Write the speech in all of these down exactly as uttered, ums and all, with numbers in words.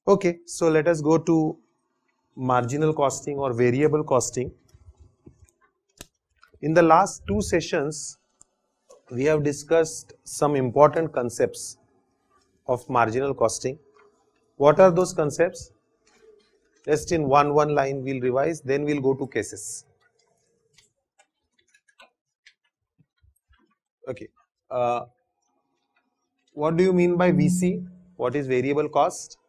Okay, so let us go to marginal costing or variable costing. In the last two sessions, we have discussed some important concepts of marginal costing. What are those concepts? Just in one one line we'll revise, then we'll go to cases. Okay. Uh, what do you mean by V C? What is variable cost?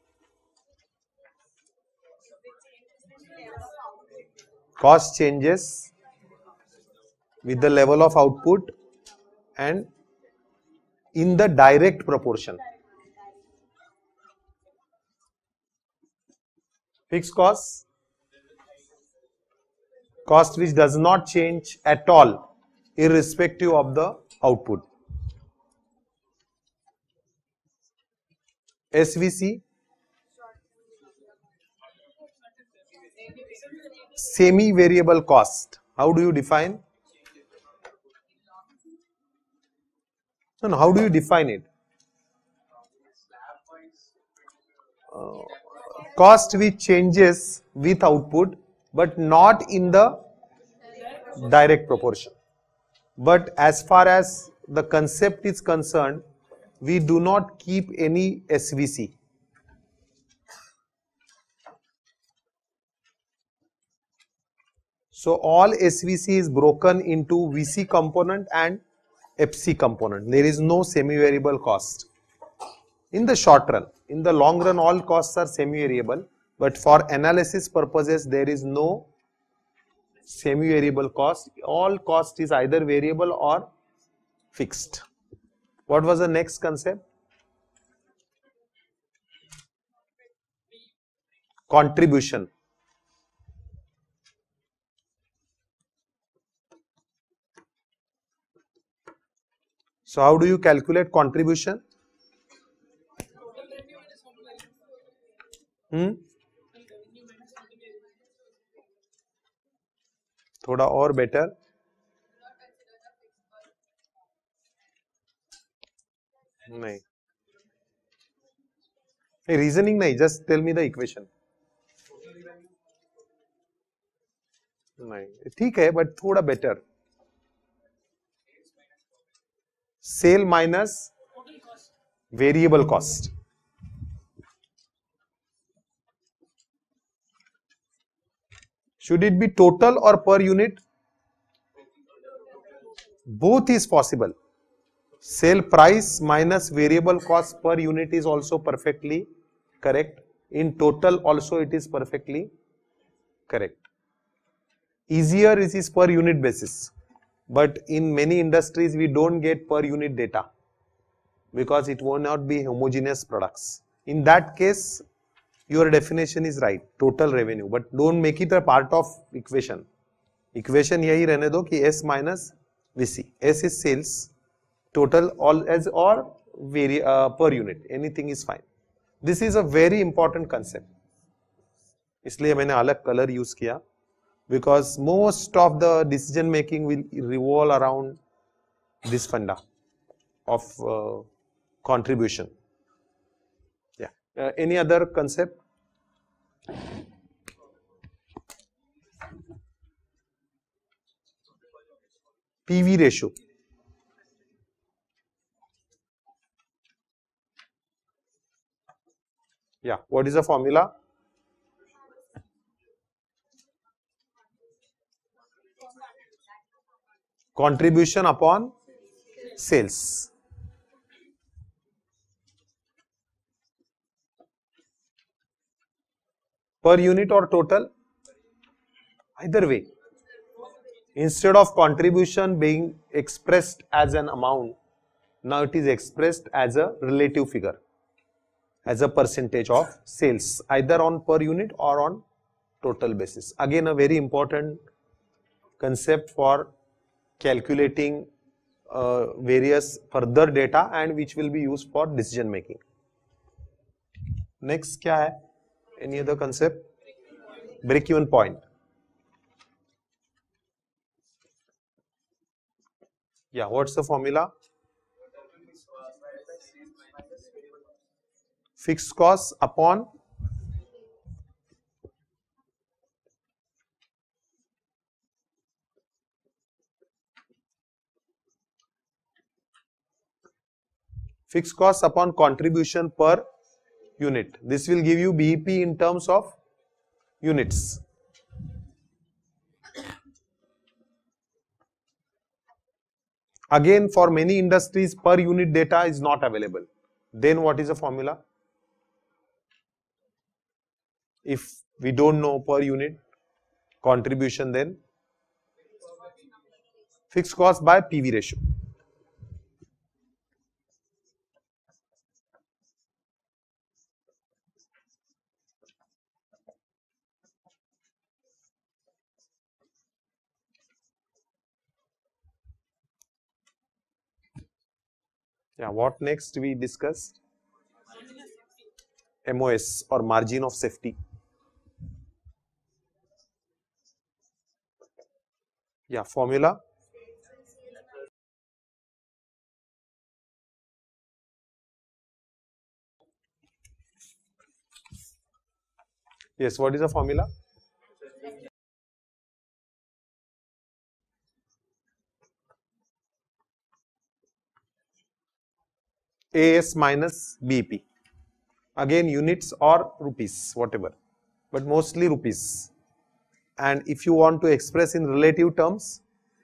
Cost changes with the level of output and in the direct proportion. Fixed cost, cost which does not change at all irrespective of the output. S V C, semi variable cost. How do you define? No, no, how do you define it? Uh, cost which changes with output but not in the direct proportion. But as far as the concept is concerned, we do not keep any S V C. So all S V C is broken into V C component and F C component. There is no semi-variable cost. In the short run, in the long run, all costs are semi-variable, but for analysis purposes, there is no semi-variable cost. All cost is either variable or fixed. What was the next concept? Contribution. So how do you calculate contribution? Hmm? थोड़ा और better. नहीं. Hey, reasoning नहीं, just tell me the equation. नहीं, ठीक है, but थोड़ा better. Sale minus variable cost. Should it be total or per unit? Both is possible. Sale price minus variable cost per unit is also perfectly correct. In total also it is perfectly correct. Easier it is per unit basis. But in many industries we don't get per unit data because it will not be homogeneous products. In that case, your definition is right, total revenue, but don't make it a part of equation. Equation यही रहने दो कि S minus V C. S is sales, total all as or vari, uh, per unit, anything is fine. This is a very important concept. इसलिए मैंने अलग color use किया because most of the decision making will revolve around this funda of uh, contribution. Yeah. Uh, any other concept? P V ratio. Yeah. What is the formula? Contribution upon sales. Per unit or total? Either way. Instead of contribution being expressed as an amount, now it is expressed as a relative figure, as a percentage of sales, either on per unit or on total basis. Again, a very important concept for calculating uh, various further data and which will be used for decision making. Next क्या है? Any other concept? Break even point. Yeah, what's the formula? fixed cost upon fixed cost upon contribution per unit. This will give you B E P in terms of units. Again, for many industries, per unit data is not available. Then what is the formula? If we don't know per unit contribution, then fixed cost by P V ratio. Yeah, what next we discussed? M O S or margin of safety. Yeah, formula. Yes, what is the formula? A S minus B E P. Again, units or rupees, whatever, but mostly rupees. And if you want to express in relative terms,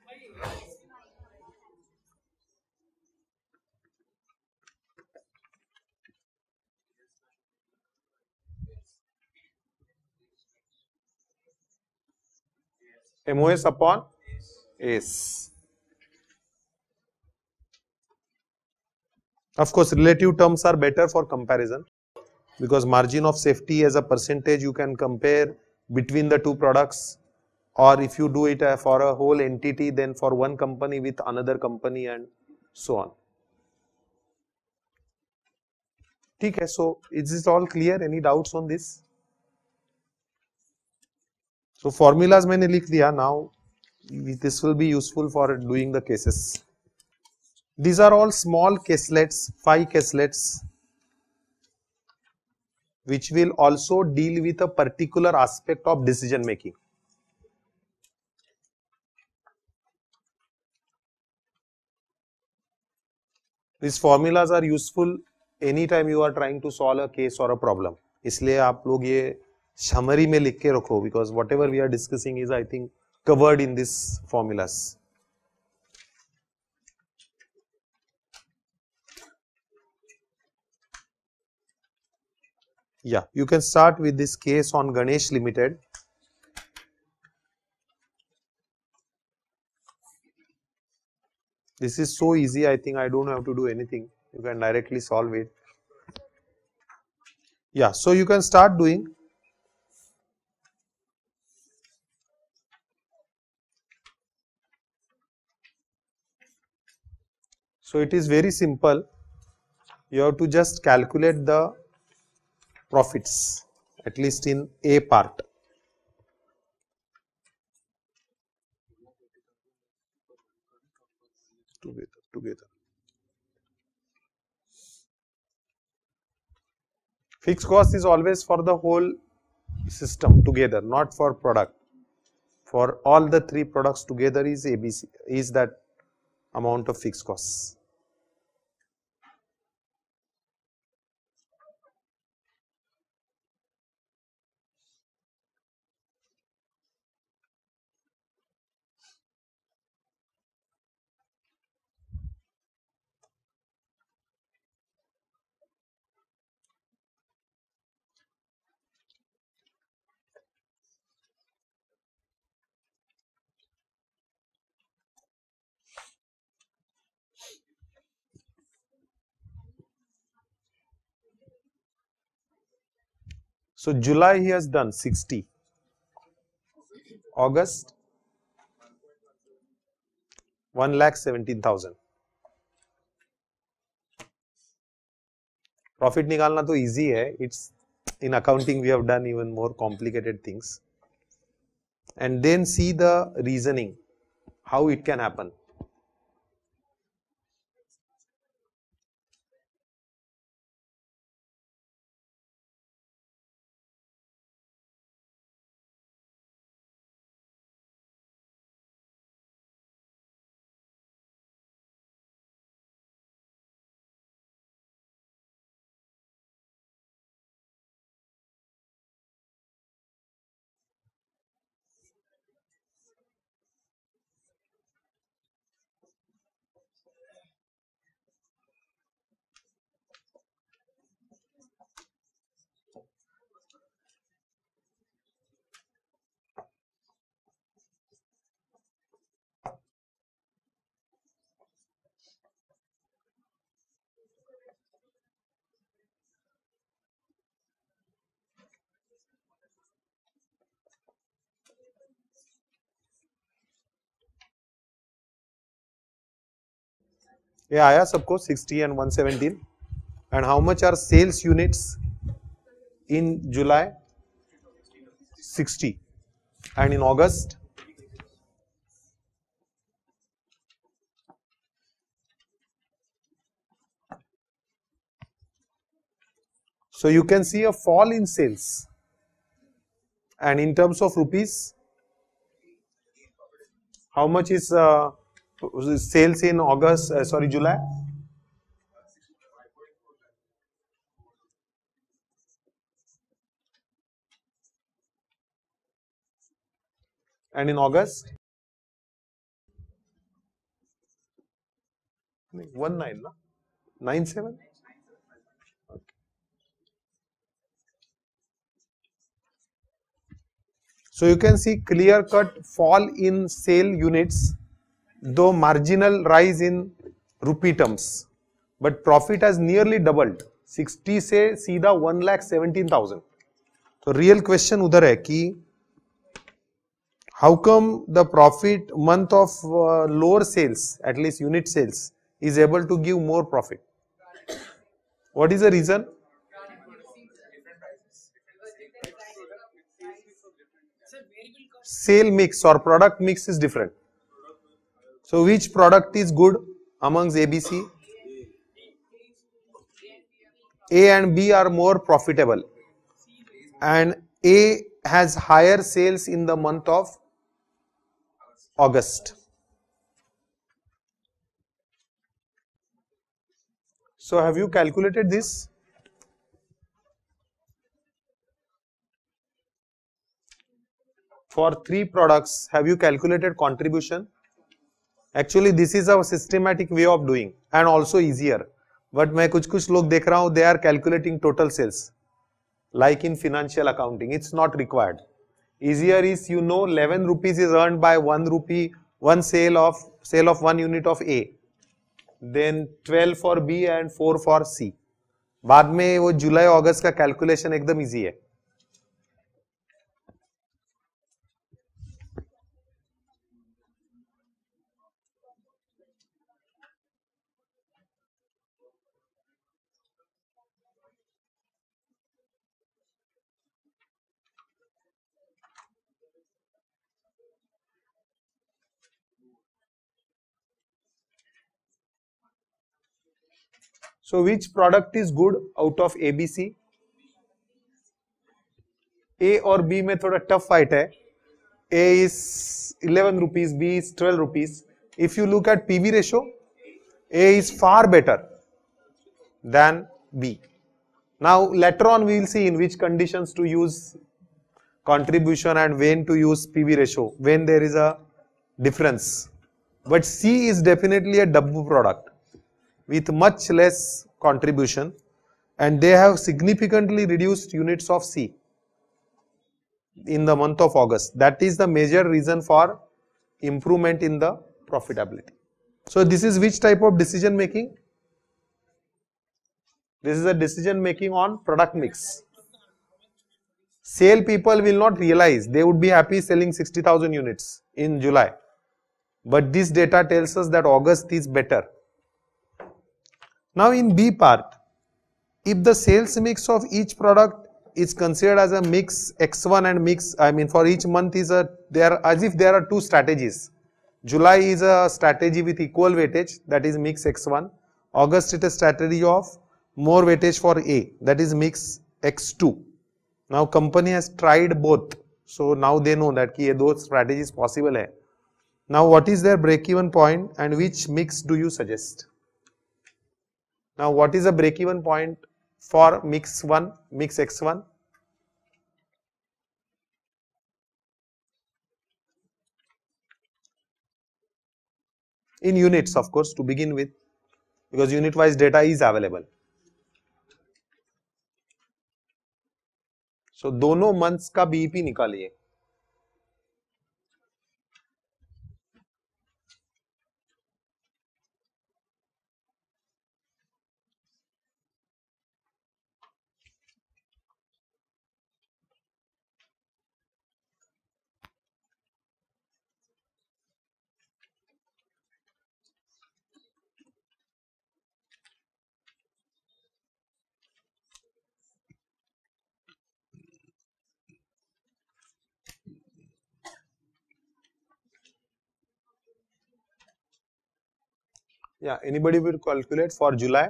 M O S upon A S. Of course, relative terms are better for comparison because margin of safety as a percentage you can compare between the two products, or if you do it for a whole entity, then for one company with another company and so on. Okay, so is this all clear? Any doubts on this? So formulas मैंने लिख दिया. Now this will be useful for doing the cases. These are all small caselets, five caselets, which will also deal with a particular aspect of decision making. These formulas are useful anytime you are trying to solve a case or a problem. इसलिए आप लोग ये summary में लिख के रखो, because whatever we are discussing is, I think, covered in these formulas. Yeah, you can start with this case on Ganesh Limited. This is so easy, I think I don't have to do anything. You can directly solve it. Yeah, so you can start doing. So it is very simple. You have to just calculate the profits, at least in A part. Together, together. Fixed cost is always for the whole system together, not for product. For all the three products together is A B C, is that amount of fixed costs. So July he has done sixty. August one lakh seventeen thousand. Profit निकालना तो easy है. It's in accounting we have done even more complicated things. And then see the reasoning, how it can happen. ये आया सबको sixty and one seventeen. And how much are sales units in July? sixty. And in August? So you can see a fall in sales. And in terms of rupees, how much is uh, sales in August, uh, sorry, July? And in August? one nine, no? nine seven? Okay. So you can see clear cut fall in sale units, though marginal rise in rupee terms, but profit has nearly doubled. sixty से सीधा one lakh seventeen thousand. So real question उधर है कि how come the profit month of uh, lower sales, at least unit sales, is able to give more profit? What is the reason? Sale mix or product mix is different. So which product is good amongst A B C? A and B are more profitable, and A has higher sales in the month of August. So have you calculated this? For three products, have you calculated contribution? Actually, this is a systematic way of doing and also easier. But मैं कुछ कुछ लोग देख रहा हूँ, they are calculating total sales. Like in financial accounting, it's not required. Easier is, you know, eleven rupees is earned by one rupee, one sale of sale of one unit of A. Then twelve for B and four for C. बाद में वो जुलाई अगस्त का calculation एकदम easy है. So which product is good out of A B C? A और B में थोड़ा tough fight है. A is eleven rupees, B is twelve rupees. If you look at P V ratio, A is far better than B. Now later on we will see in which conditions to use contribution and when to use P V ratio, when there is a difference. But C is definitely a double product with much less contribution, and they have significantly reduced units of C in the month of August. That is the major reason for improvement in the profitability. So this is which type of decision making? This is a decision making on product mix. Sale people will not realize, they would be happy selling sixty thousand units in July. But this data tells us that August is better. Now in B part, if the sales mix of each product is considered as a mix X one and mix, I mean for each month is a, there as if there are two strategies. July is a strategy with equal weightage, that is mix X one. August is a strategy of more weightage for A, that is mix X two. Now company has tried both, so now they know that ki ye do strategies possible hai. Now what is their break even point and which mix do you suggest? Now what is the break even point for mix one, mix X one? In units, of course, to begin with, because unit wise data is available. So दोनों months का B E P निकालिए. Yeah, anybody will calculate for July?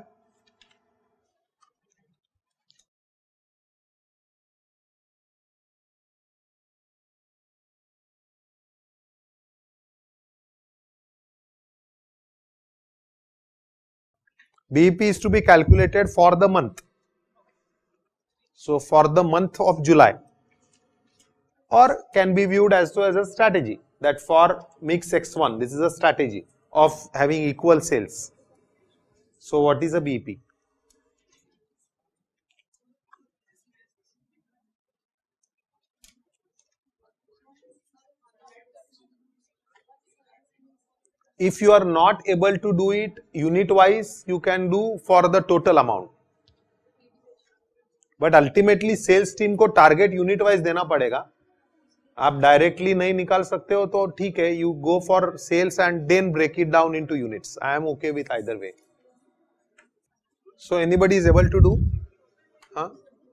B E P is to be calculated for the month. So for the month of July, or can be viewed as to as a strategy that for mix X one, this is a strategy of having equal sales. So what is a B E P? If you are not able to do it unit wise, you can do for the total amount. But ultimately sales team को target unit wise देना पड़ेगा. आप directly नहीं निकाल सकते हो तो ठीक है, you go for sales and then break it down into units. I am okay with either way. So anybody is able to do? हाँ,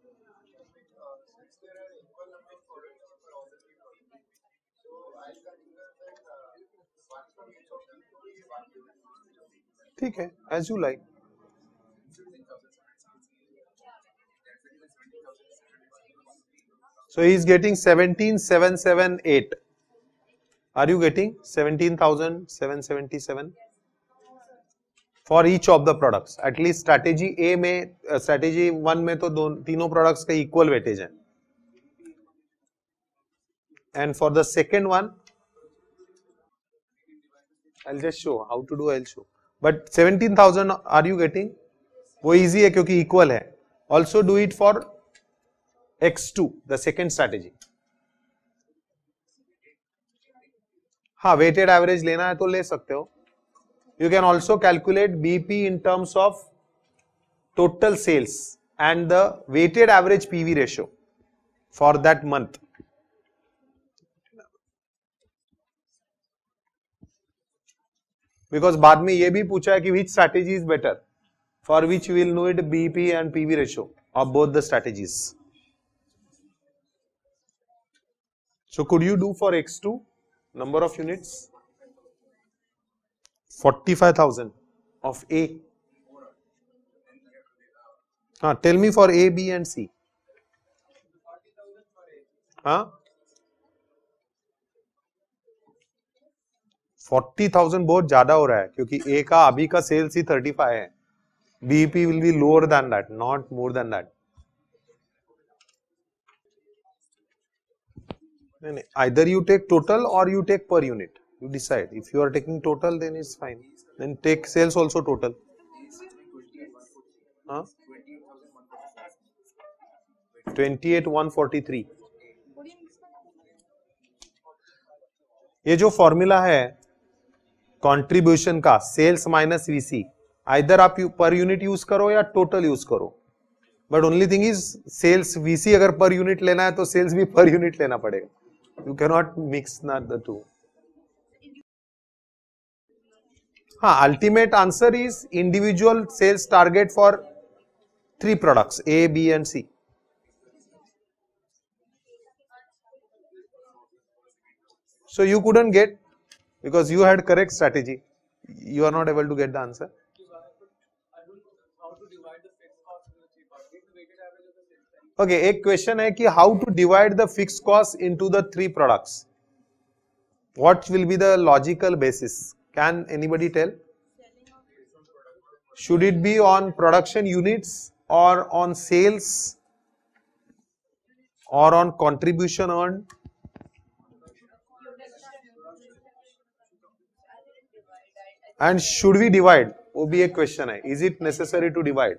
ठीक है, as you like. So he is getting seventeen thousand seven hundred seventy-eight. Are you getting seventeen thousand seven hundred seventy-seven? For each of the products. At least strategy A में, uh, strategy one में तो दो तीनों products का equal weightage है. And for the second one, I'll just show how to do. I'll show. But seventeen thousand are you getting? वो easy है क्योंकि equal है. Also do it for X two, the second strategy. हाँ, weighted average लेना है तो ले सकते हो. You can also calculate B E P in terms of total sales and the weighted average P V ratio for that month. Because बाद में ये भी पूछा है कि which strategy is better, for which we will know it B E P and P V ratio of both the strategies. So could you do for X two number of units? forty-five thousand of A. हाँ, tell me for A, B and C. हाँ, forty thousand बहुत ज्यादा हो रहा है क्योंकि A का अभी का सेल्स ही thirty-five है. B E P will be lower than that, not more than that. Either you take total or you take per unit. You decide. If you are taking total, then it's fine. Then take sales also total. Huh? twenty-eight thousand one hundred forty-three. ये जो formula है contribution का, sales minus VC, either आप per unit यूज करो या total यूज करो. But only thing is sales VC अगर पर यूनिट लेना है तो सेल्स भी पर यूनिट लेना पड़ेगा. You can not mix the two. हाँ, ultimate answer is individual sales target for three products A, B and C. So you couldn't get because you had correct strategy. You are not able to get the answer. Okay, एक question है कि how to divide the fixed cost into the three products. What will be the logical basis? Can anybody tell? Should it be on production units or on sales or on contribution earned? And should we divide? वो भी एक question है. Is it necessary to divide?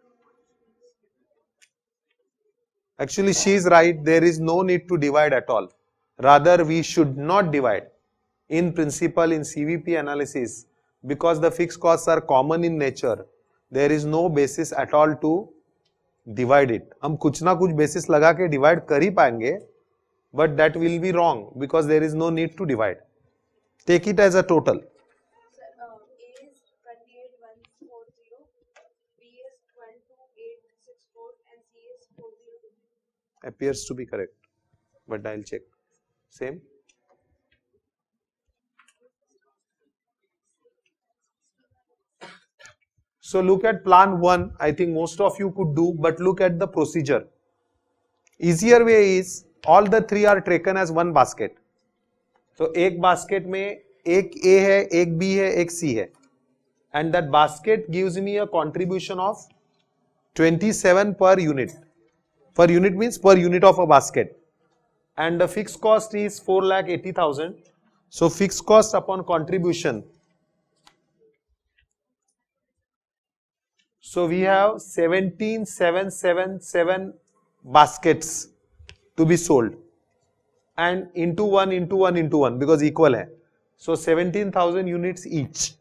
Actually, she is right. There is no need to divide at all. Rather, we should not divide. In principle, in C V P analysis, because the fixed costs are common in nature, there is no basis at all to divide it. हम कुछ ना कुछ basis लगा के divide कर ही पाएंगे, but that will be wrong because there is no need to divide. Take it as a total. Appears to be correct, but I'll check. Same. So look at plan one. I think most of you could do, but look at the procedure. Easier way is all the three are taken as one basket. So एक basket में एक A है, एक B है, एक C है, and that basket gives me a contribution of twenty-seven per unit. Per unit means per unit of a basket, and the fixed cost is four lakh eighty thousand. So fixed cost upon contribution. So we have seventeen thousand seven hundred seventy-seven baskets to be sold, and into one, into one, into one, because equal है. So seventeen thousand units each.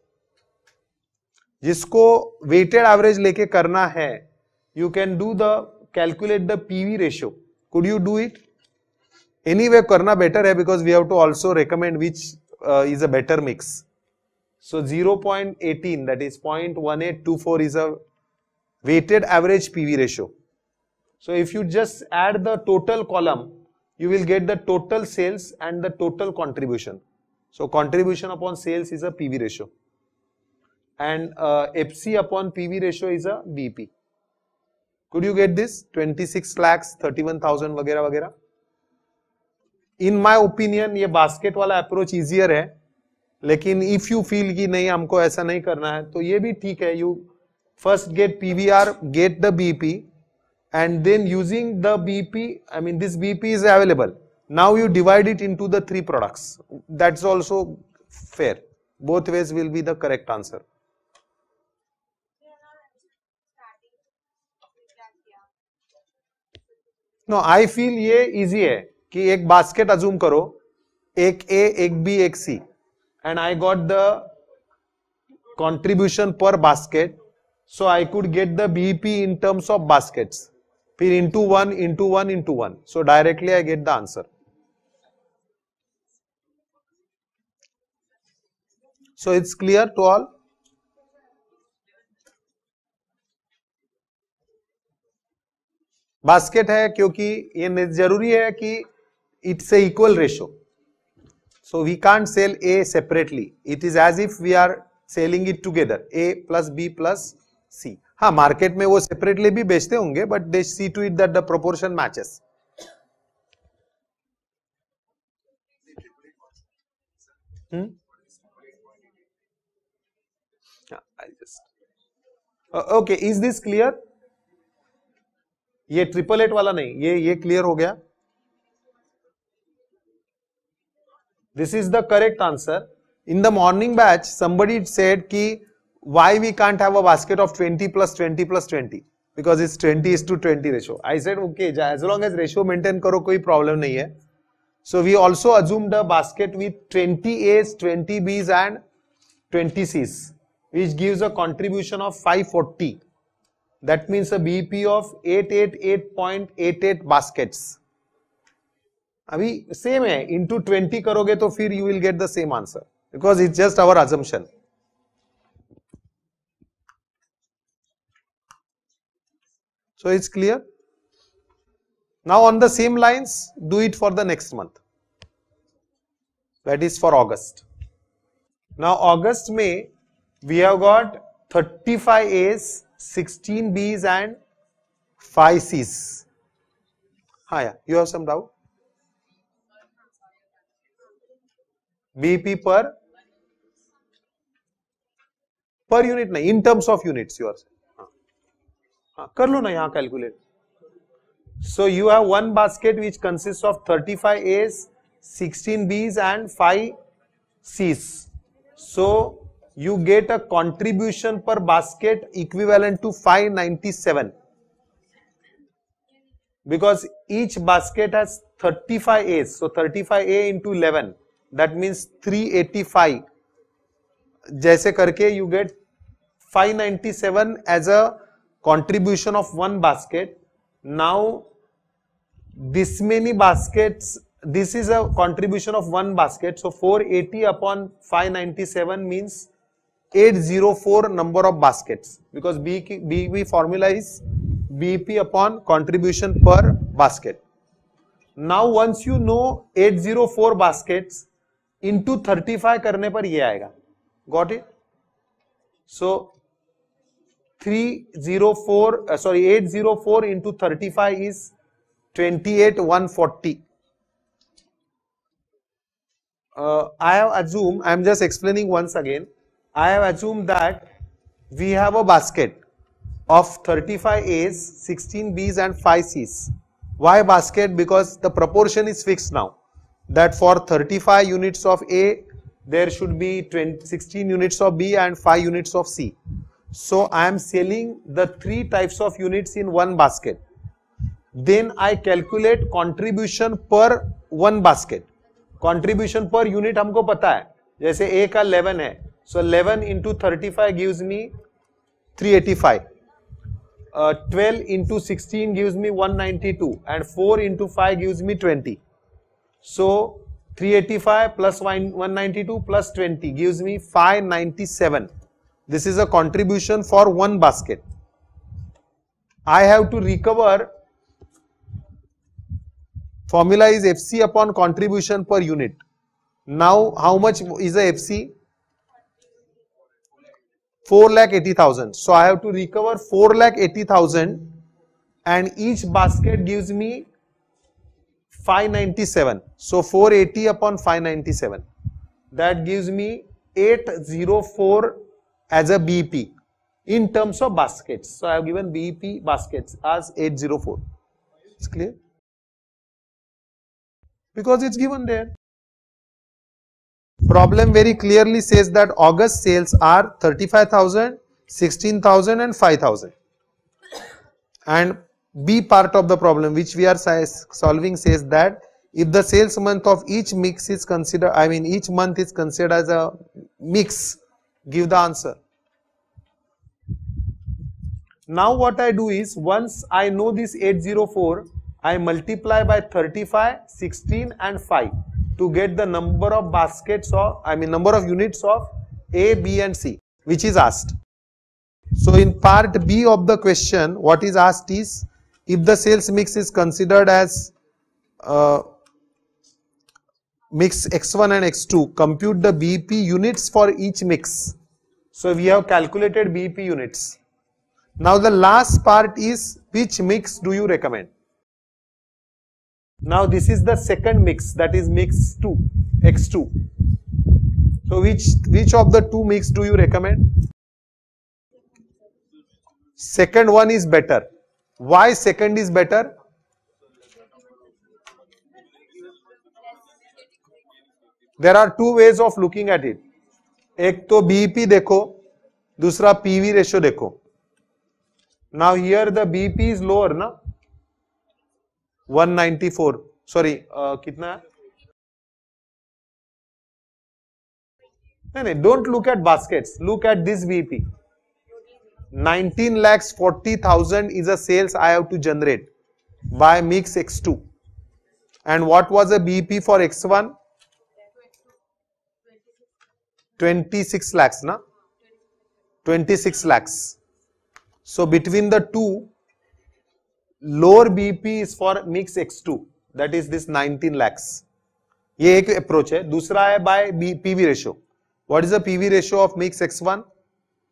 जिसको weighted average लेके करना है, you can do the calculate the P V ratio. Could you do it? Anyway करना better है, because we have to also recommend which uh, is a better mix. So zero point one eight, that is zero point one eight two four, is a weighted average P V ratio. So if you just add the total column, you will get the total sales and the total contribution. So contribution upon sales is a P V ratio, and uh, F C upon P V ratio is a B P. Could you get this? twenty-six lakhs, thirty-one thousand वगैरह वगैरह. In my opinion ये basket वाला approach easier है, लेकिन if you feel कि नहीं हमको ऐसा नहीं करना है, तो ये भी ठीक है. You first get P V R, get the B P, and then using the B P, I mean this B P is available. Now you divide it into the three products. That's also fair. Both ways will be the correct answer. No, I feel ये easy है कि एक basket assume करो, एक A, एक B, एक C, and I got the contribution per basket, so I could get the B P in terms of baskets. फिर into one, into one, into one. So directly I get the answer. So it's clear to all? Basket है क्योंकि ये जरूरी है कि it's a equal ratio. So we can't sell A separately. It is as if we are selling it together, A plus B plus C. हाँ, market में वो separately भी बेचते होंगे, but they see to it that the proportion matches. Okay, is this clear? ये triple eight वाला नहीं, ये ये क्लियर हो गया. This is the correct answer. In the morning batch somebody said कि why we can't have a basket of twenty plus twenty plus twenty, because it's twenty is to twenty ratio. I said okay, as long as ratio maintain करो कोई problem नहीं है. So we also assumed a basket with twenty A's, twenty B's and twenty C's, which gives a contribution of five forty. That means a B P of eight eighty-eight point eight eight baskets. अभी same है, into twenty करोगे तो फिर you will get the same answer, because it's just our assumption. So it's clear. Now on the same lines, do it for the next month. That is for August. Now August May, we have got thirty-five A's, sixteen B's and five C's. हाँ yeah, you have some doubt? B P per per unit नहीं, in terms of units you are saying. हाँ, कर लो ना यहाँ calculate. So you have one basket which consists of thirty-five A's, sixteen B's and five C's. So you get a contribution per basket equivalent to five ninety-seven, because each basket has thirty-five A's. So thirty-five A into eleven, that means three eighty-five. जैसे करके you get five ninety-seven as a contribution of one basket. Now this many baskets, this is a contribution of one basket, so four eighty upon five ninety-seven means eight hundred four number of baskets, because B P formula is B P upon contribution per basket. Now once you know eight hundred four baskets, into thirty-five करने पर ये आएगा. Got it? So three oh four, uh, sorry, eight oh four into thirty-five is twenty-eight one forty. Uh, I have assumed, I am just explaining once again, I have assumed that we have a basket of thirty-five A's, sixteen B's and five C's. Why basket? Because the proportion is fixed now, that for thirty-five units of A, there should be twenty, sixteen units of B and five units of C. So I am selling the three types of units in one basket. Then I calculate contribution per one basket. Contribution per unit हमको पता है, जैसे A का eleven है, so eleven into thirty-five gives me three eighty-five. Uh, twelve into sixteen gives me one ninety-two and four into five gives me twenty. So three eighty-five plus one ninety-two plus twenty gives me five ninety-seven. This is a contribution for one basket. I have to recover, formula is F C upon contribution per unit. Now how much is the F C? four lakh eighty thousand. So I have to recover four lakh eighty thousand and each basket gives me five ninety-seven. So four eighty upon five ninety-seven. That gives me eight oh four as a B E P in terms of baskets. So I have given B E P baskets as eight oh four. It's clear? Because it's given there. Problem very clearly says that August sales are thirty-five thousand, sixteen thousand and five thousand. And B part of the problem which we are solving says that if the sales month of each mix is considered, I mean each month is considered as a mix, give the answer. Now what I do is, once I know this eight oh four, I multiply by thirty-five, sixteen and five to get the number of baskets of, I mean number of units of A, B and C which is asked. So in part B of the question, what is asked is, if the sales mix is considered as uh, mix X one and X two, compute the B E P units for each mix. So we have calculated B E P units. Now the last part is, which mix do you recommend? Now this is the second mix, that is mix two, X two. So which, which of the two mix do you recommend? Second one is better. Why second is better? There are two ways of looking at it. एक तो B E P देखो, दूसरा P V ratio देखो. Now here the B E P is lower ना, one ninety-four. Sorry, uh, कितना? नहीं नहीं, don't look at baskets. Look at this B E P. nineteen lakhs forty thousand is a sales I have to generate by mix X two. And what was the B E P for X one? twenty-six lakhs, na? twenty-six lakhs. So between the two, lower B E P is for mix X two, that is this nineteen lakhs. ये एक approach है. दूसरा है by P V ratio. What is the P V ratio of mix X one? zero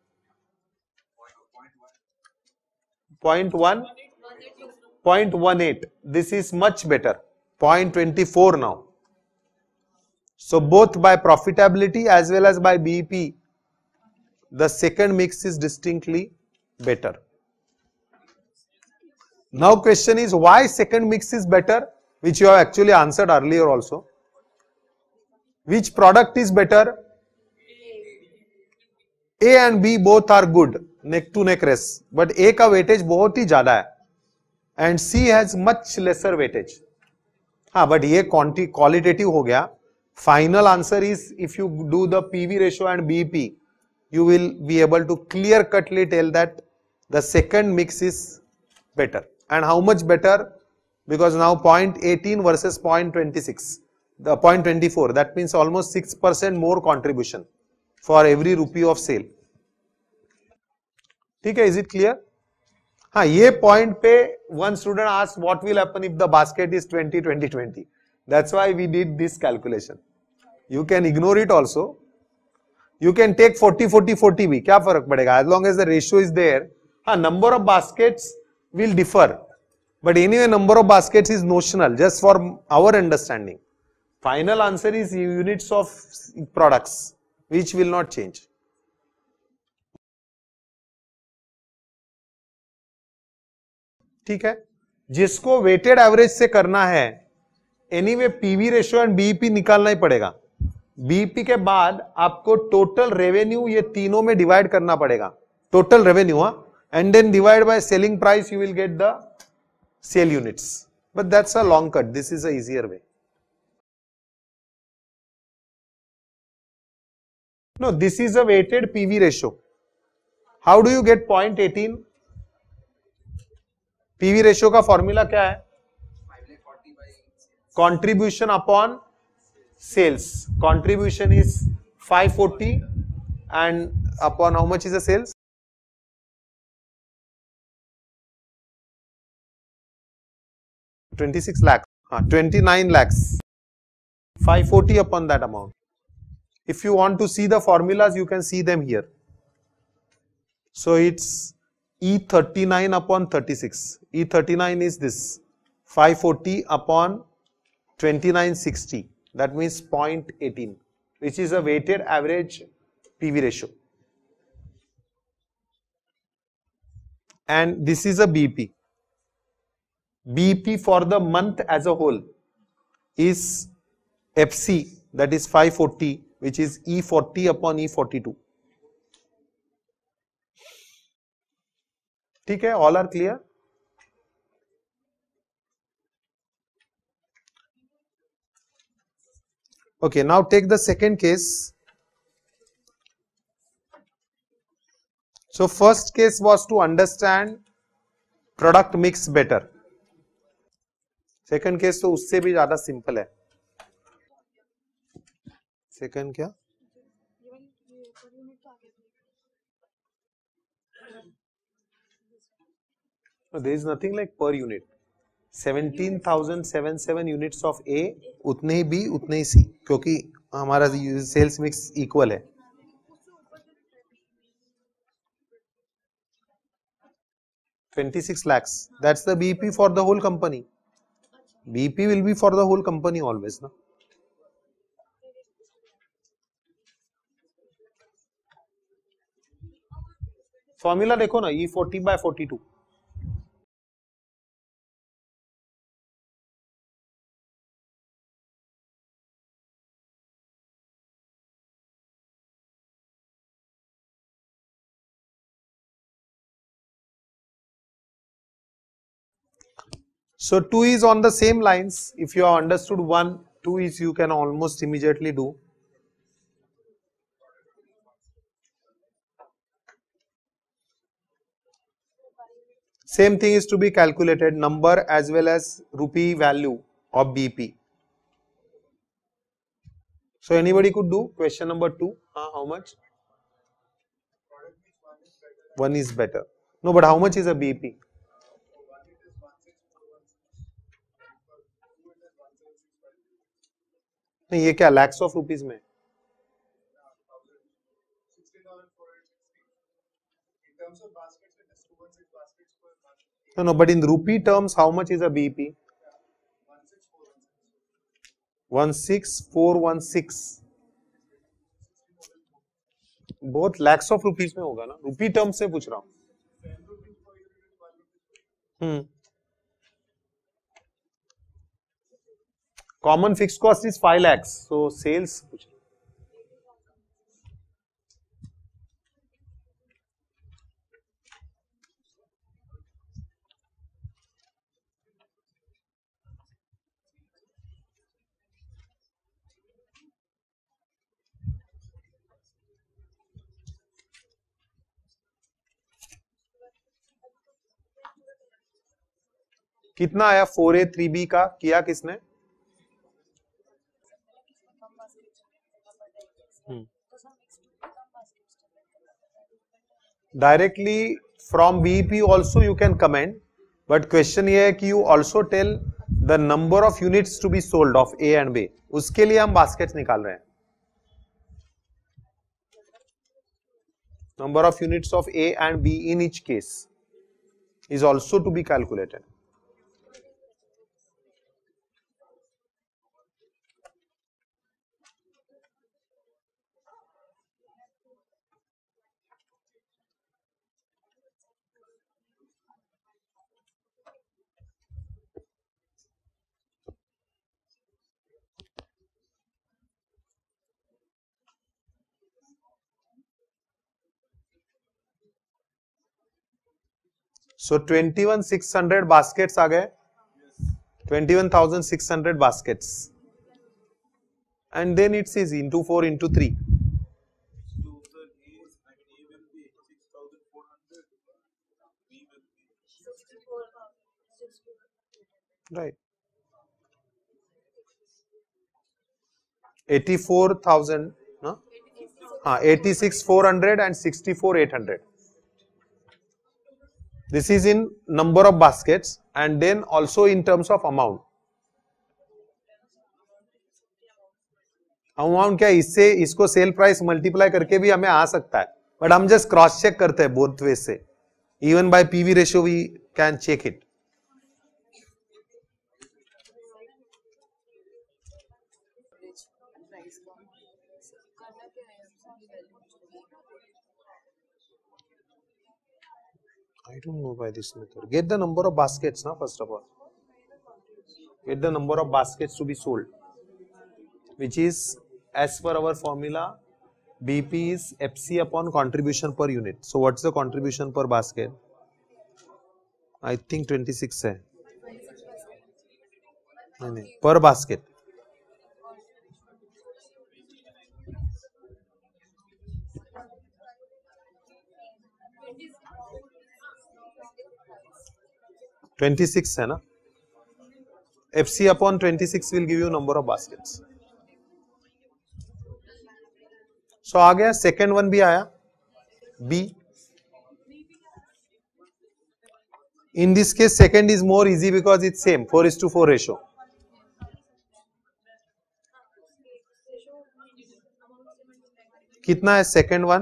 point one? zero point one eight. This is much better. zero point two four now. So both by profitability as well as by B E P, the second mix is distinctly better. Now question is, why second mix is better, which you have actually answered earlier also. Which product is better? A and B both are good, neck to neck race, but A का weightage बहुत ही ज़्यादा है and C has much lesser weightage. हाँ, but ये qualitative हो गया. Final answer is, if you do the P V ratio and B E P, you will be able to clear cutly tell that the second mix is better. And how much better? Because now zero point one eight versus zero point two six, the zero point two four, that means almost six percent more contribution for every rupee of sale. ठीक है, is it clear? हाँ, ये point पे one student asked what will happen if the basket is twenty twenty twenty. That's why we did this calculation. You can ignore it also. You can take forty forty forty भी, क्या फर्क पड़ेगा? As long as the ratio is there, हाँ, number of baskets will differ, but anyway number of baskets is notional just for our understanding. Final answer is units of products which will not change. ठीक है, जिसको weighted average से करना है anyway PV ratio and BEP निकालना ही पड़ेगा. BEP के बाद आपको टोटल रेवेन्यू ये तीनों में डिवाइड करना पड़ेगा. Total revenue and then divide by selling price, you will get the sale units. But that's a long cut. This is a easier way. No, this is a weighted P V ratio. How do you get zero point one eight? P V ratio का formula क्या है? Contribution upon sales. Contribution is five forty and upon how much is the sales? twenty-six lakhs, uh, twenty-nine lakhs, five forty upon that amount. If you want to see the formulas, you can see them here. So it's E thirty-nine upon thirty-six. E thirty-nine is this, five forty upon twenty-nine sixty. That means zero point one eight, which is a weighted average P V ratio. And this is a B E P. B E P for the month as a whole is F C, that is five forty, which is E forty upon E forty-two. ठीक है, all are clear? Okay, now take the second case. So first case was to understand product mix better. Second case तो उससे भी ज्यादा simple है. Second क्या? There is nothing like per unit. seventeen thousand seventy-seven units of A, उतने ही B, उतने ही C, क्योंकि हमारा सेल्स मिक्स इक्वल है. twenty-six lakhs. That's the B E P for the whole company. B E P will be for the whole company always, na? Formula देखो ना, E forty by forty-two. So two is on the same lines. If you have understood one, two is you can almost immediately do. Same thing is to be calculated, number as well as rupee value of B E P. So anybody could do question number two. Uh, how much? One is better. No, but how much is a B E P? नहीं, ये क्या lakhs of rupees में? No, no, but in rupee terms, how much is a B E P? one six four one six. बहुत lakhs of rupees में होगा ना, rupee term से पूछ रहा हूं. Hmm common fixed cost is five lakhs, so sales पूछ रहा. कितना आया फोर ए थ्री बी का, किया किसने? Directly from BEP also you can comment, but question ये है कि you also tell the number of units to be sold of A and B. उसके लिए हम बास्केट्स निकाल रहे हैं. Number of units of A and B in each case. is also to be calculated. So twenty-one thousand six hundred baskets आ गए, twenty-one thousand six hundred baskets, and then it's easy into four into three. Right. eighty-four thousand, no? हाँ, eighty-six four hundred and sixty-four eight hundred. This is in number of baskets and then also in terms of amount. Amount क्या, इससे इसको sale price multiply करके भी हमें आ सकता है, but हम जस्ट क्रॉस चेक करते हैं बोथ वे से. Even by PV ratio we can check it. I don't know by this method. Get the number of baskets, na, first of all. Get the number of baskets to be sold, which is as per our formula, B P is F C upon contribution per unit. So what's the contribution per basket? I think twenty-six है. नहीं नहीं, per basket. twenty-six है ना. F C upon twenty-six will give you number of baskets. So आ गया, second one भी आया, B. In this case, second is more easy because it's same, four is to four ratio. कितना है second one?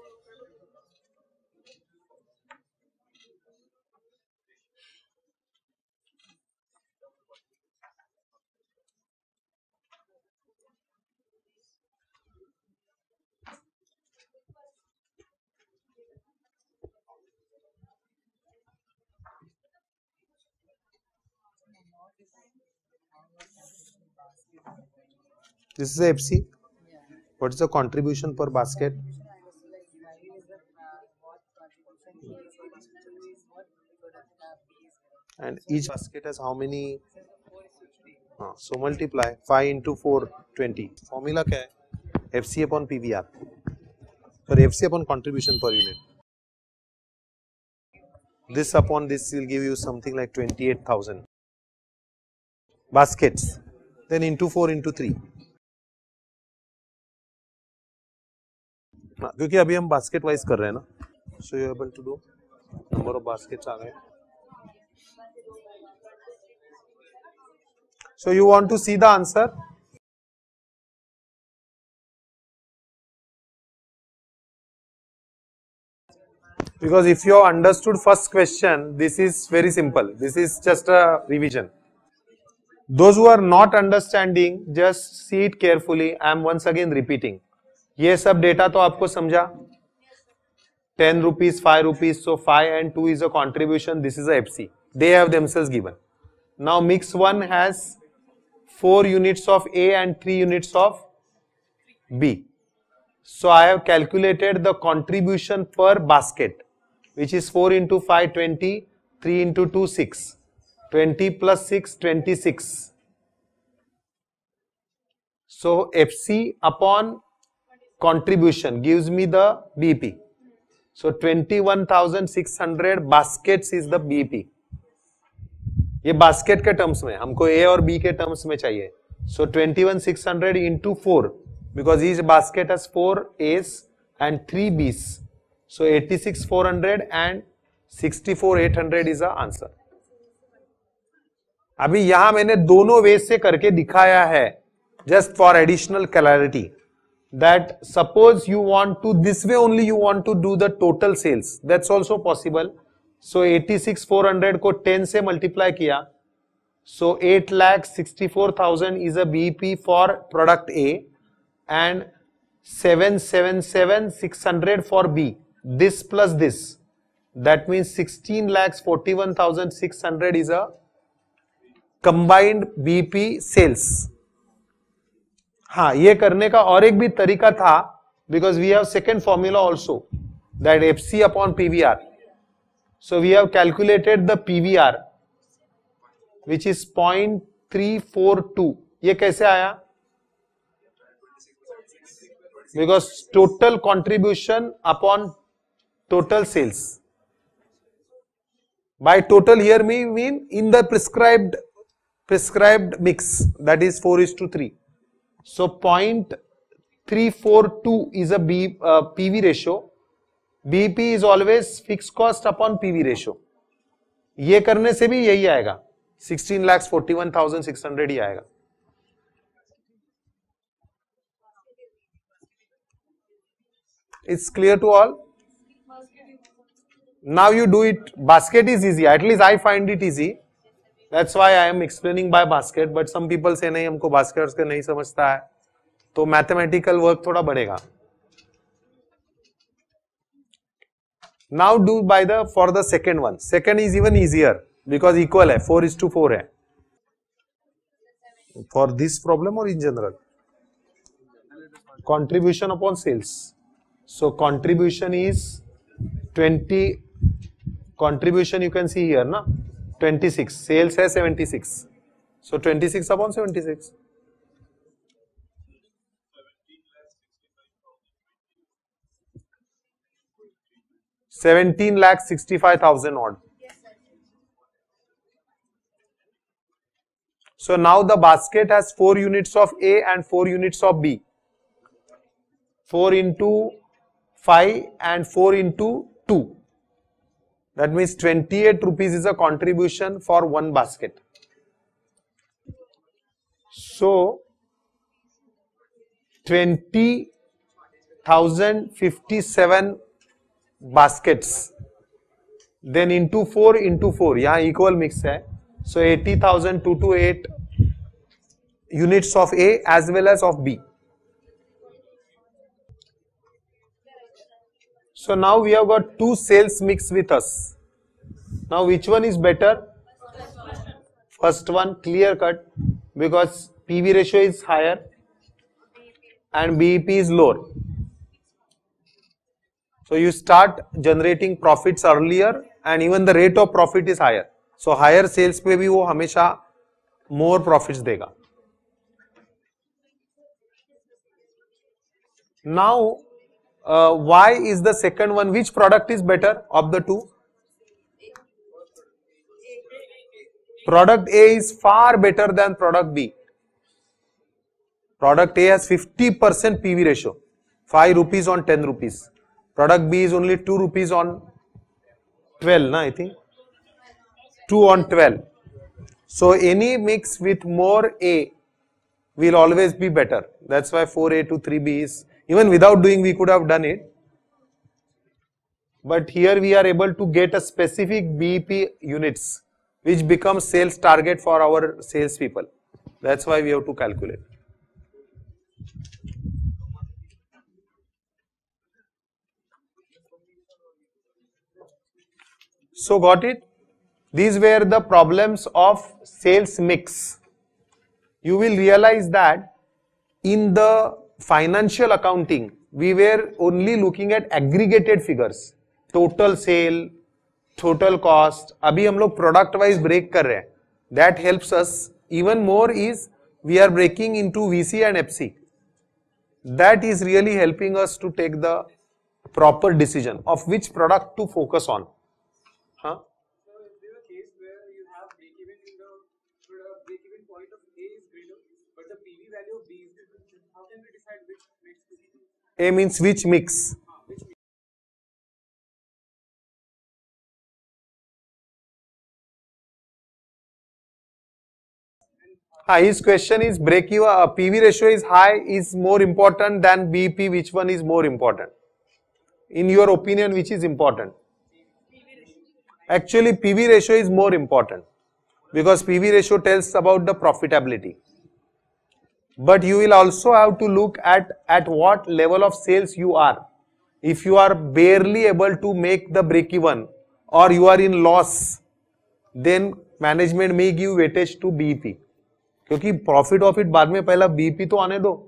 This is a F C. What is the contribution per basket? And each basket has how many? Uh, so multiply five into four, twenty. Formula क्या है? F C upon P V R. Sorry, F C upon contribution per unit. This upon this will give you something like twenty-eight thousand baskets. Then into four into three. क्योंकि अभी हम basket wise कर रहे हैं ना, so you able to do number of baskets आ गए. So you want to see the answer. Because if you have understood first question, this is very simple, this is just a revision. Those who are not understanding, just see it carefully. I am once again repeating. ये सब data तो आपको समझा. Ten rupees, five rupees, so five and two is a contribution. This is a FC. They have themselves given. Now mix one has four units of A and three units of B. So I have calculated the contribution per basket, which is four into five, twenty, three into two, six, twenty plus six, twenty-six. So F C upon contribution gives me the B P. So twenty-one thousand six hundred baskets is the B P. ये basket के terms में, हमको A और B के terms में चाहिए. So twenty-one thousand six hundred into four, because each basket has four A's and three B's. So eighty-six thousand four hundred and sixty-four thousand eight hundred is the answer. अभी यहां मैंने दोनों वे से करके दिखाया है, just for additional clarity, that suppose you want to, this way only you want to do the total sales, that's also possible. So eighty six four hundred को ten से मल्टीप्लाई किया, so eight lakh sixty four thousand is a BEP for product A and seven seven seven six hundred for B. This plus this, that means sixteen lakhs forty-one thousand six hundred is a combined B E P sales. हाँ, ये करने का और एक भी तरीका था, because we have second formula also, that F C upon P V R. So we have calculated the P V R, which is zero point three four two. ये कैसे आया? Because total contribution upon total sales. By total here we mean in the prescribed prescribed mix, that is four is to three. So zero point three four two is a B, uh, P V ratio. B E P is always fixed cost upon P V ratio. ये करने से भी यही आएगा, sixteen lakhs forty-one thousand six hundred ही आएगा. It's clear to all? Now you do it. Basket is easy. At least I find it easy. That's why I am explaining by basket. But some people say नहीं, हमको baskets के नहीं समझता है, तो mathematical work थोड़ा बढ़ेगा. Now do by the for the second one. Second is even easier because equal है, four is to four है. For this problem or in general? Contribution upon sales. So contribution is twenty. Contribution you can see here, na, twenty-six. Sales है seventy-six. So twenty-six upon seventy-six. seventeen lakh sixty-five thousand odd. So now the basket has four units of A and four units of B. four into five and four into two. That means twenty-eight rupees is a contribution for one basket. So twenty thousand fifty-seven baskets. Then into four into four. यहाँ equal mix है. So eighty thousand two to eight units of A as well as of B. So now we have got two sales mix with us. Now which one is better? First one, clear cut, because P V ratio is higher and B E P is lower. So you start generating profits earlier and even the rate of profit is higher. So higher sales पे भी वो हमेशा more profits देगा. Now Uh, why is the second one? Which product is better of the two? Product A is far better than product B. Product A has fifty percent P V ratio, five rupees on ten rupees. Product B is only two rupees on twelve, na, I think. two on twelve. So any mix with more A will always be better. That's why four A to three B is. Even without doing, we could have done it. But here we are able to get a specific B E P units, which becomes sales target for our sales people. That's why we have to calculate. So got it? These were the problems of sales mix. You will realize that in the financial accounting, we were only looking at aggregated figures, total sale, total cost. अभी हम लोग product wise break कर रहे हैं. That helps us. Even more is we are breaking into V C and F C. That is really helping us to take the proper decision of which product to focus on. Huh? So is there a case where you have break-even in the product, break-even point of A is greater, but the P V value of B is different? How can we decide which mix to use? A means which mix? Ah, his question is break even uh, P V ratio is high is more important than B E P. Which one is more important? In your opinion, which is important? Actually, P V ratio is more important because P V ratio tells about the profitability. But you will also have to look at at what level of sales you are. If you are barely able to make the break even or you are in loss, then management may give weightage to B E P. क्योंकि profit of it बाद में पहला B E P तो आने दो.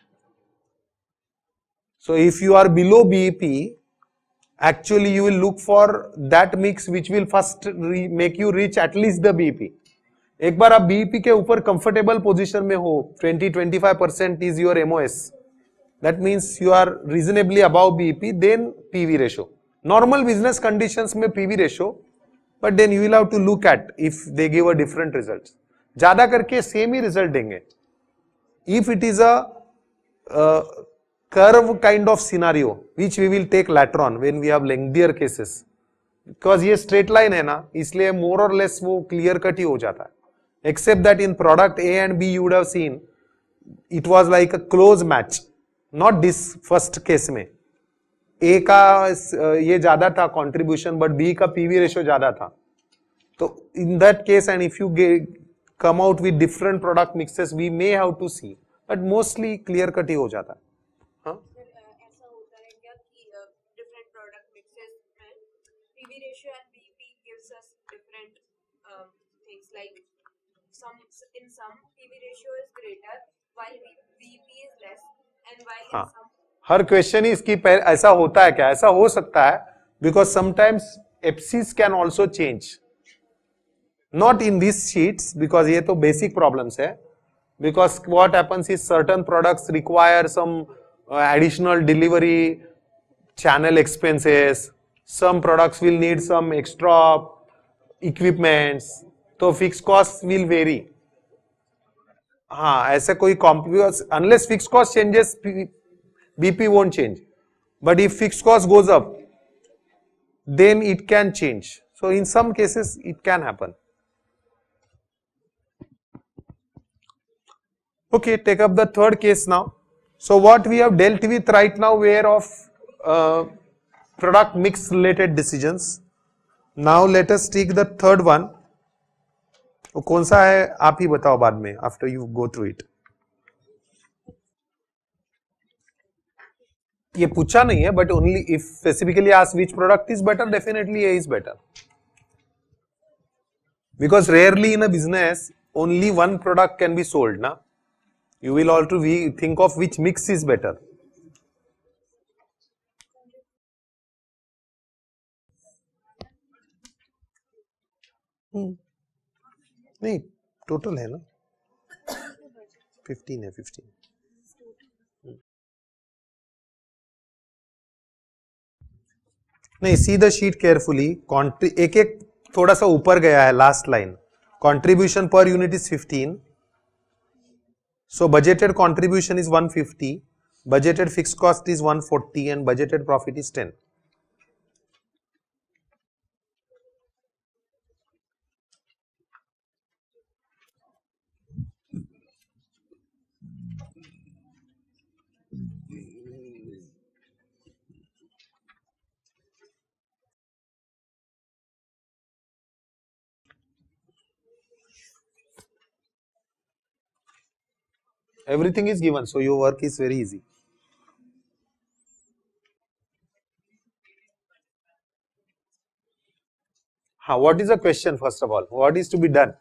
So if you are below B E P, actually you will look for that mix which will first make you reach at least the B E P. एक बार आप B E P के ऊपर comfortable position में हो, twenty to twenty-five percent is your M O S. That means you are reasonably above B E P, then P V ratio. Normal business conditions में P V ratio, but then you will have to look at if they give a different results. ज्यादा करके same ही result देंगे. If it is a uh, curve kind of scenario, which we will take later on when we have lengthier cases, because ये straight line है ना, इसलिए more or less वो clear cut ही हो जाता है. Except that in product A and B you would have seen it was like a close match, not this first case में A का ये ज़्यादा था contribution but B का P V ratio ज़्यादा था. तो in that case and if you get, come out with different product mixes we may have to see, but mostly clear cut ही हो जाता है. हाँ? ऐसा होता है क्या कि different product mixes में P V ratio and B E P gives us different um, things like some in some P V ratio is greater while B E P is less and while हाँ. in some हर question ही इसकी ऐसा होता है क्या? ऐसा हो सकता है because sometimes F Cs can also change. Not in these sheets because ये तो basic problems है. Because what happens is certain products require some uh, additional delivery channel expenses. Some products will need some extra equipments. तो fixed costs will vary. हाँ, ऐसा कोई complex unless fixed cost changes, B P won't change. But if fixed cost goes up, then it can change. So in some cases it can happen. Okay, take up the third case now. So what we have dealt with right now were of uh, product mix related decisions. Now let us take the third one. वो कौन सा है आप ही बताओ बाद में after you go through it. ये पूछा नहीं है but only if specifically asked which product is better, definitely A is better. Because rarely in a business only one product can be sold, na? You will also think of which mix is better. Hmm. नहीं total है ना fifteen है fifteen. नहीं see the sheet carefully. एक एक थोड़ा सा ऊपर गया है last line. Contribution per unit is fifteen. So budgeted contribution is one fifty. Budgeted fixed cost is one forty and budgeted profit is ten. Everything is given, so your work is very easy. How, what is the question first of all? What is to be done?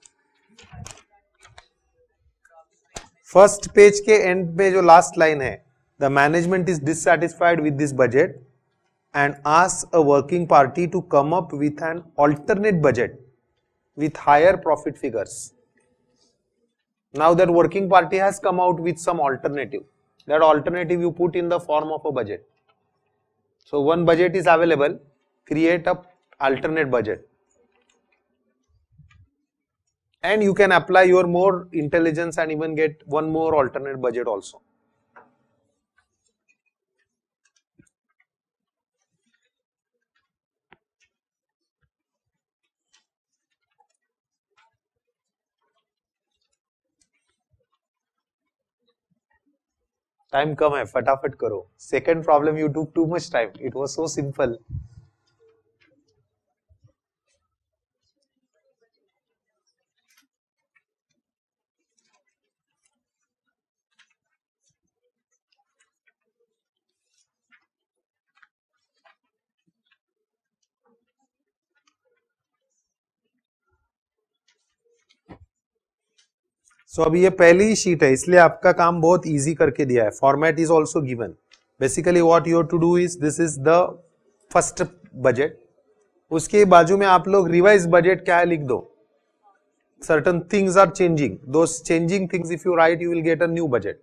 First page के end पे जो last line है, the management is dissatisfied with this budget and asks a working party to come up with an alternate budget with higher profit figures. Now that working party has come out with some alternative. That alternative you put in the form of a budget. So one budget is available, create a alternate budget. And you can apply your more intelligence and even get one more alternate budget also. Time कम है, फटाफट करो. Second problem you took too much time. It was so simple. So so, अभी ये पहली ही sheet है इसलिए आपका काम बहुत इजी करके दिया है. Format is also given. Basically what you have to do is this is the first budget. उसके बाजू में आप लोग रिवाइज बजट क्या है लिख दो. Certain things are changing. Those changing things if you write you will get a new budget.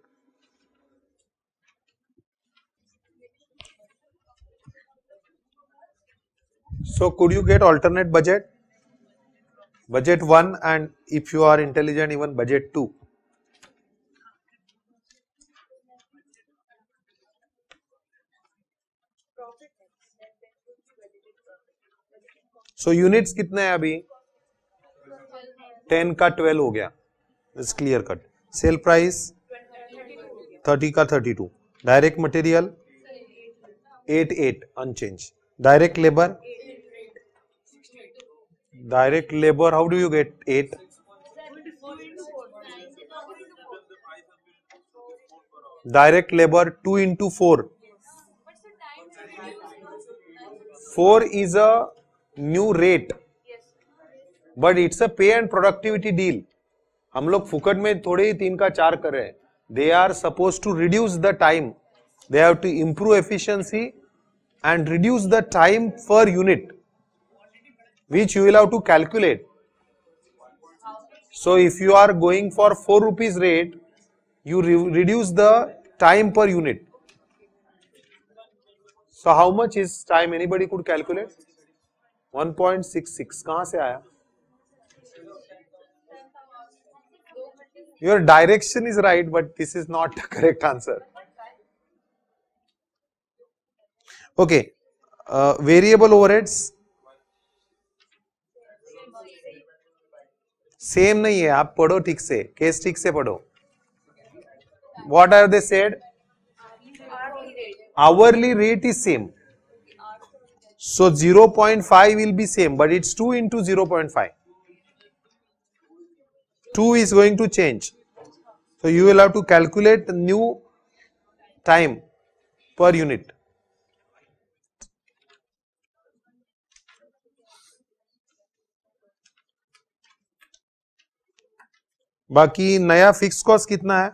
So could you get alternate budget? Budget one, and if you are intelligent, even budget two. So units कितने हैं अभी? Ten का twelve हो गया. It's clear cut. Sale price thirty का thirty two. Direct material eight eight unchanged. Direct labor. Direct labor, how do you get eight? Direct labor two into four. four is a new rate, but it's a pay and productivity deal. हम लोग फुकट में थोड़े ही तीन का चार कर रहे हैं. They are supposed to reduce the time. They have to improve efficiency and reduce the time per unit, which you will have to calculate. So if you are going for four rupees rate, you re reduce the time per unit. So how much is time? Anybody could calculate? one point six six. कहाँ से आया? Your direction is right, but this is not the correct answer. Okay. Uh, variable overheads. Same नहीं है. आप पढ़ो ठीक से. Case ठीक से पढ़ो. What are they said? Hourly rate is same. So zero point five will be same, but it's two into zero point five. two is going to change. So you will have to calculate the new time per unit. बाकी नया fix cost कितना है?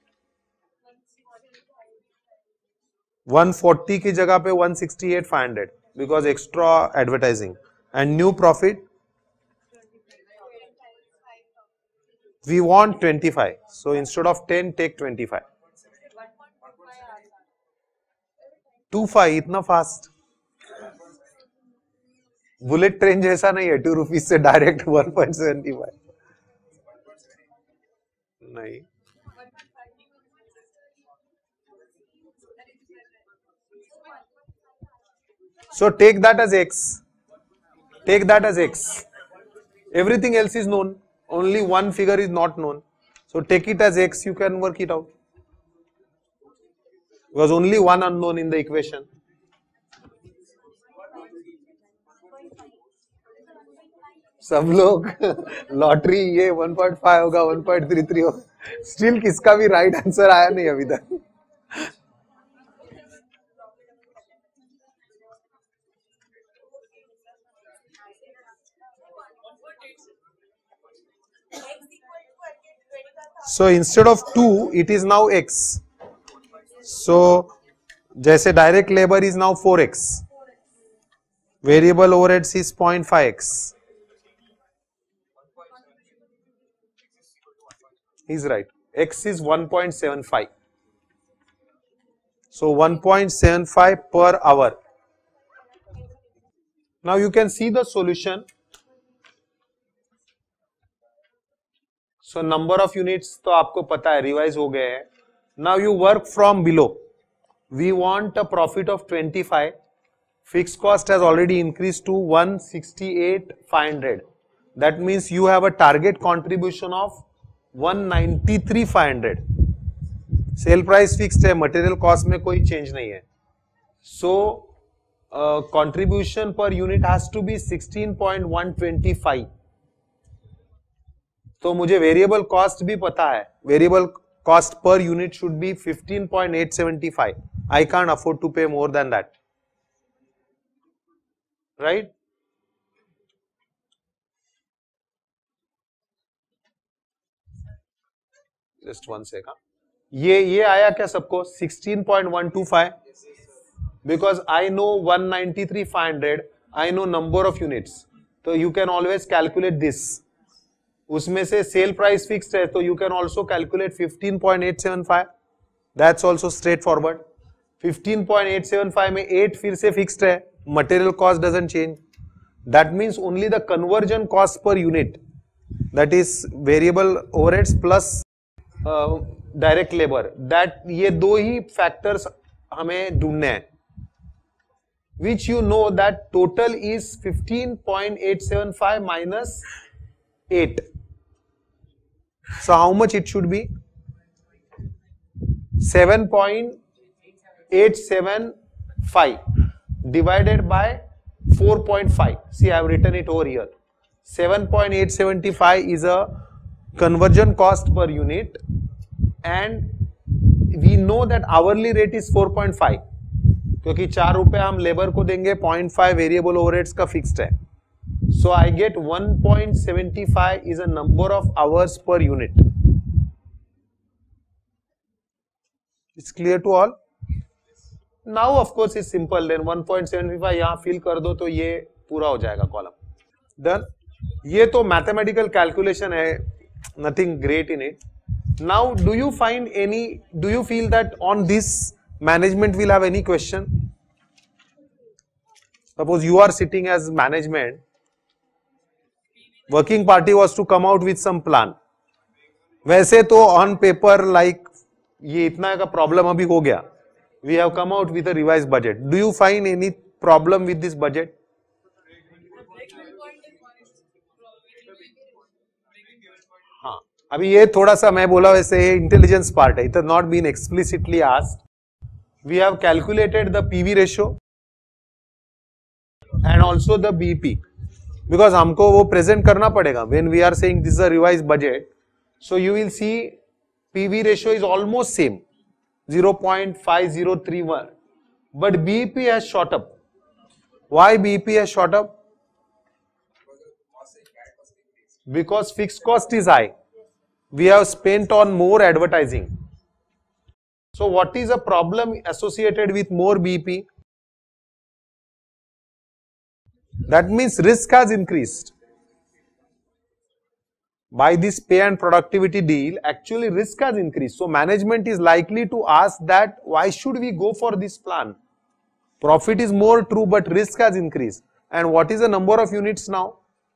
One forty की जगह पे one sixty eight five hundred because extra advertising. And new profit we want twenty five. So instead of ten take twenty five. Two five इतना fast? Bullet train जैसा नहीं है. Two rupees से direct one point seventy five नहीं. So take that as x. Take that as x. Everything else is known. Only one figure is not known. So take it as x. You can work it out. Because only one unknown in the equation. सब लोग lottery ये one point five होगा, one point three three होगा. Still किसका भी right answer आया नहीं अभी तक. So instead of two, it is now x. So जैसे direct labour is now four x. Variable overheads is zero point five x. He's right. X is one point seven five. So one point seven five per hour. Now you can see the solution. So number of units तो आपको पता है revise हो गए हैं. Now you work from below. We want a profit of twenty-five. Fixed cost has already increased to one sixty-eight five hundred. That means you have a target contribution of one ninety-three five hundred. Sale price fixed है. Material cost में कोई change नहीं है. So contribution per unit has to be sixteen point one two five. तो मुझे variable cost भी पता है. Variable cost per unit should be fifteen point eight seven five. I can't afford to pay more than that. Right? Just one second, ये ये आया क्या सबको sixteen point one two five, because I no one ninety three five hundred, I know number of units, तो you can always calculate this. उसमें से sale price fixed है तो you can also calculate fifteen point eight seven five, that's also straightforward. Fifteen point eight seven five में eight फिर से fixed है, material cost doesn't change, that means only the conversion cost per unit, that is variable overheads plus direct labour, that ये दो ही factors हमें ढूंढने हैं, which you know that total is fifteen point eight seven five minus eight. So how much it should be? seven point eight seven five divided by four point five. See, I have written it over here. seven point eight seven five is a conversion cost per unit, and we know that hourly rate is four point five. क्योंकि चार रुपए हम labour को देंगे, point five variable overheads का fixed है. So I get one point seven five is a number of hours per unit. It's clear to all? Now of course is simple, then one point seven five यहां fill कर दो तो ये पूरा हो जाएगा कॉलम. डन. ये तो मैथमेटिकल कैलकुलेशन है, nothing great in it. Now do you find any, do you feel that on this management will have any question? Suppose you are sitting as management, working party was to come out with some plan. वैसे तो on paper like ये इतना का problem अभी हो गया, we have come out with a revised budget. Do you find any problem with this budget? हाँ, अभी ये थोड़ा सा मैं बोला वैसे इंटेलिजेंस पार्ट है, it has not been explicitly asked. We have calculated the P V ratio and also the B P, because हमको वो present करना पड़ेगा when we are saying this is a revised budget. So you will see P V ratio is almost same, zero point five zero three one, but B P has shot up. Why B P has shot up? Because fixed cost is high. We have spent on more advertising. So what is a problem associated with more B P? That means risk has increased. By this pay and productivity deal, actually risk has increased. So management is likely to ask that why should we go for this plan? Profit is more true, but risk has increased. And what is the number of units now?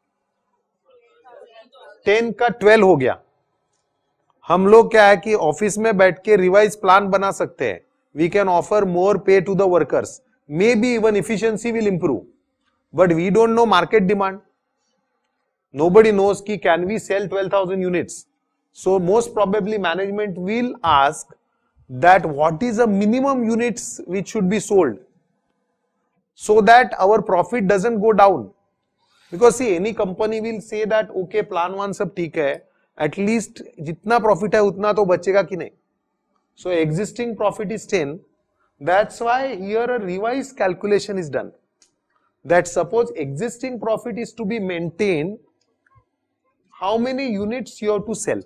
ten का twelve हो गया. हम लोग क्या है कि office में बैठ के रिवाइज प्लान बना सकते हैं. We can offer more pay to the workers, maybe even efficiency will improve, but we don't know market demand. Nobody knows कि can we sell twelve thousand units. So most probably management will ask that what is a minimum units which should be sold, so that our profit doesn't go down. Because see, any company will say that okay, plan one सब ठीक है, at least जितना profit है उतना तो बचेगा कि नहीं. So existing profit is ten. That's why here a revised calculation is done. That suppose existing profit is to be maintained, how many units you have to sell?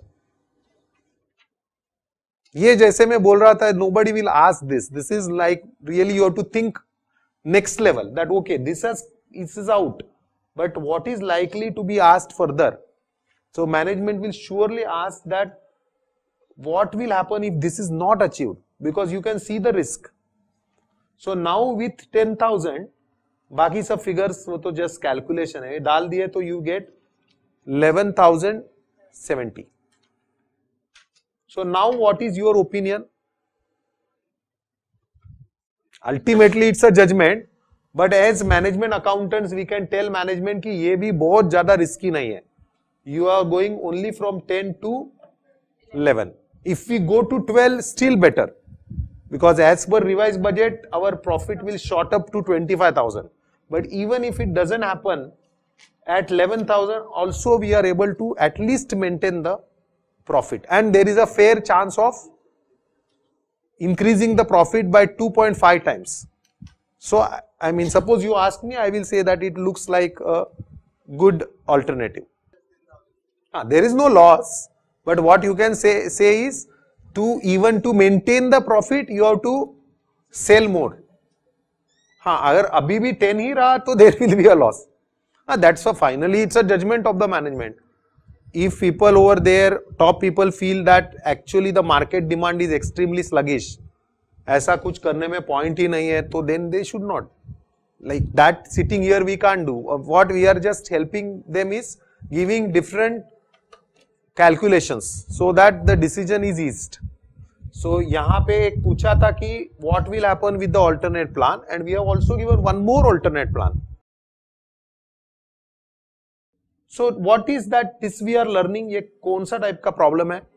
ये जैसे मैं बोल रहा था, nobody will ask this. This is like really you have to think next level that okay, this has this is out, but what is likely to be asked further? So management will surely ask that what will happen if this is not achieved, because you can see the risk. So now with ten thousand, बाकी सब figures वो तो just calculation है, डाल दिए तो you get eleven thousand seventy. So now what is your opinion? Ultimately it's a judgment, but as management accountants we can tell management कि ये भी बहुत ज़्यादा risky नहीं है. You are going only from ten to eleven. If we go to twelve, still better, because as per revised budget our profit will shot up to twenty-five thousand. But even if it doesn't happen, at eleven thousand also we are able to at least maintain the profit, and there is a fair chance of increasing the profit by two point five times. So I mean, suppose you ask me, I will say that it looks like a good alternative. Ah, there is no loss, But what you can say say is to even to maintain the profit you have to sell more. हाँ, अगर अभी भी ten ही रहा तो there will be a loss. Ah, that's so finally it's a judgment of the management. If people over there, top people feel that actually the market demand is extremely sluggish, ऐसा कुछ करने में point ही नहीं है, तो then they should not. Like that sitting here we can't do. What we are just helping them is giving different calculations so that the decision is eased. So यहाँ पे एक पूछा था कि what will happen with the alternate plan, and we have also given one more alternate plan. So what is that this we are learning? ये कौन सा type का प्रॉब्लम है?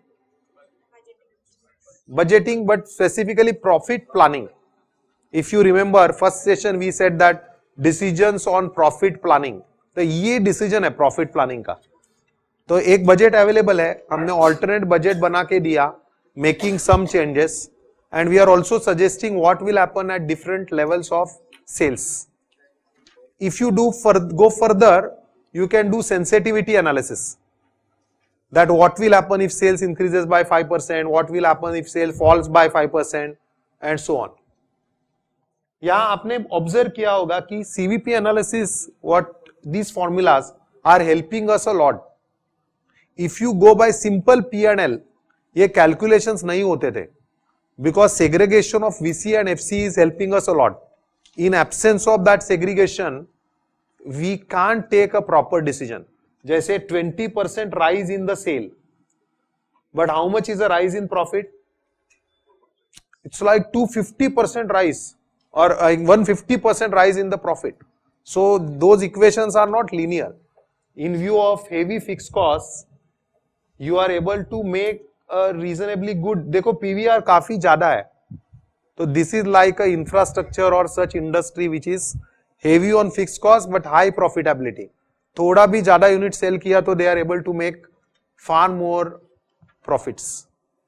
Budgeting, but specifically profit planning. If you remember first session we said that decisions on profit planning. तो ये decision है profit planning का. तो एक बजट अवेलेबल है, हमने alternate बजट बना के दिया, making some changes, and we are also suggesting what will happen at different levels of sales. If you do for, go further, you can do sensitivity analysis. That what will happen if sales increases by five percent, what will happen if sales falls by five percent, and so on. यहाँ आपने observe किया होगा कि C V P analysis, what these formulas are helping us a lot. If you go by simple P and L, ये calculations नहीं होते थे, because segregation of V C and F C is helping us a lot. In absence of that segregation, we can't take a proper decision. जैसे twenty percent rise in the sale, but how much is a rise in profit? It's like two hundred fifty percent rise or one hundred fifty percent rise in the profit. So those equations are not linear. In view of heavy fixed costs, you are able to make a reasonably good. देखो P V R काफी ज्यादा है, तो this is like a infrastructure or such industry which is heavy on fixed cost but high profitability. थोड़ा भी ज्यादा unit cell किया तो they are able to make far more profits.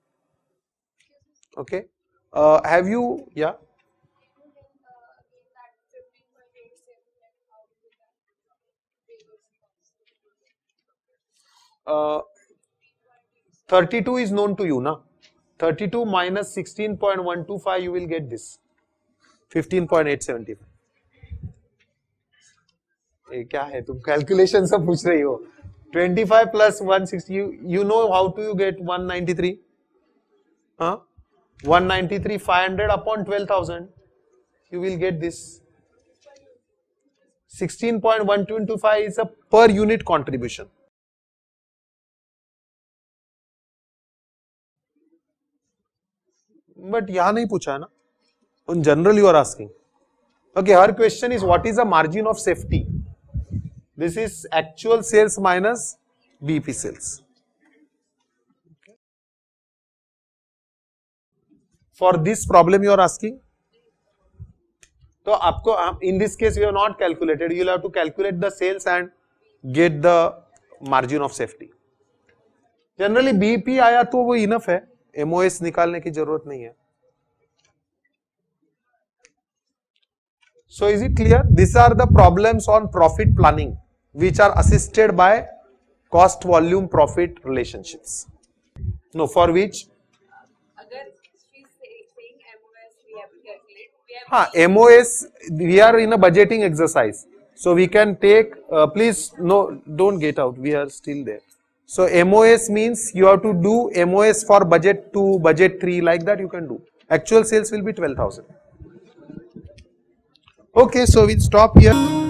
Okay, uh, have you yeah? Uh, thirty-two is known to you, na? thirty-two minus sixteen point one two five, you will get this. fifteen point eight seven five. ये क्या है? तुम calculation सब पूछ रही हो. twenty-five plus one sixty, you you know how to you get one ninety-three? Huh? one ninety-three five hundred upon twelve thousand. You will get this. sixteen point one two five is a per unit contribution. But यहाँ नहीं पूछा है ना. In general you are asking. Okay, her question is what is the margin of safety? This is actual sales minus B E P sales. Okay. For this problem you are asking. So आपको in this case we have not calculated. You will have to calculate the sales and get the margin of safety. Generally B E P आया तो वो enough है. M O S निकालने की जरूरत नहीं है. So is it clear? These are the problems on profit planning which are assisted by cost volume profit relationships. No, for which? अगर she's saying M O S we have to calculate. We have हाँ, M O S we are in a budgeting exercise, so we can take. Uh, please no, don't get out. We are still there. So M O S means you have to do M O S for budget two, budget three, like that you can do. Actual sales will be twelve thousand. Okay, so we'll stop here.